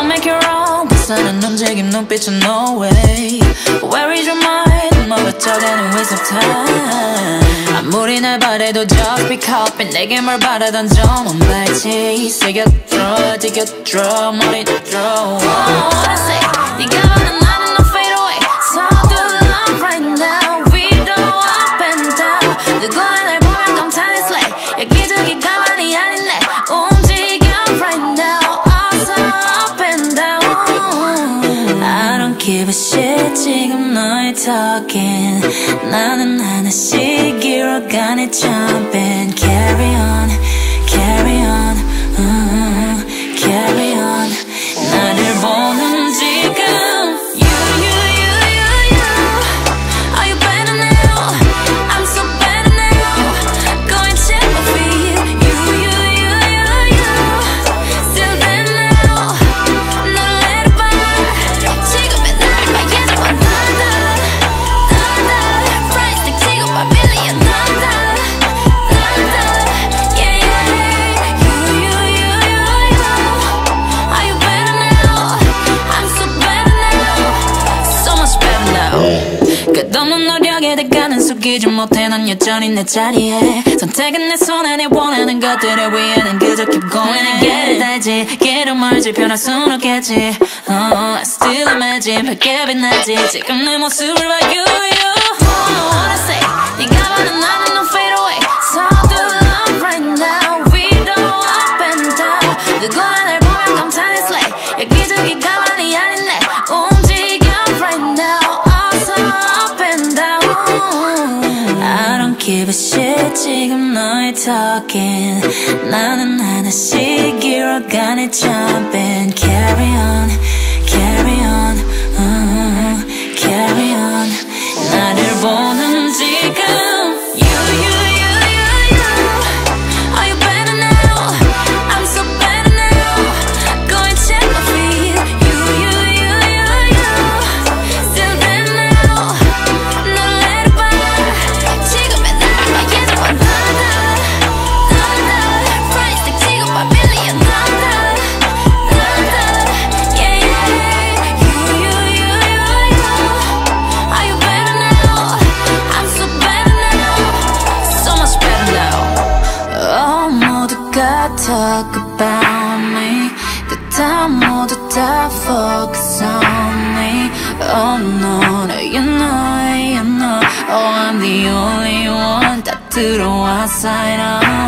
make it wrong 불사는 움직임 눈빛은 no way. Where is your mind? 뭐가 저대는 waste of time. 아무리 날 바래도 just pick up and 내게 뭘 바라던 점은 발치 새겨들어 디겨들어 머리 들어. I say 네가 바란 나는 no fade away. 서둘러 right now we go up and down. 누구나 날 보면 감탄해 slay. 여기저기 가만히 아닌데 움직여 right now. 어서 up and down. I don't give a shit 지금 너의 talking. 나는 하나씩 잃어가네 jumping. Carry on, carry on, carry on. 나를 보는 지금 끝없는 노력에 대가는 속이지 못해 난 여전히 내 자리에 선택은 내 손에 내 원하는 것들을 위해는 그저 keep going and get it 알지 길을 멀지 변할 순 없겠지 I still imagine 밝게 빛나지 지금 내 모습을 봐 you I say 네가 바란 나는 no fade away 서둘러 right now we go up and down 누구나 날 보면 감탄해 slay 여기저기 가만히 아닌데 움직여 right now I don't give a shit 지금 너의 talking 나는 하나씩 잃어가네 jumping Carry on, carry on, carry on 나를 보는 지금 talk about me 그다 모두 다 focus on me Oh no, no you know, you know Oh I'm the only one 다 들어와 sign on